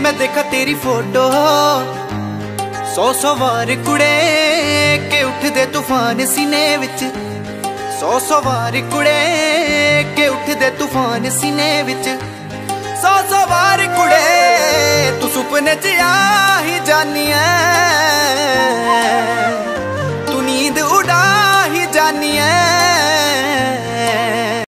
मैं देखा तेरी फोटो सौ सौ वार कुड़े के उठ दे तूफान सीने विच, सौ सौ वार कुड़े के उठ दे तूफान सीने विच, सौ सौ वार कुड़े तू सुपने च आ ही जानी है।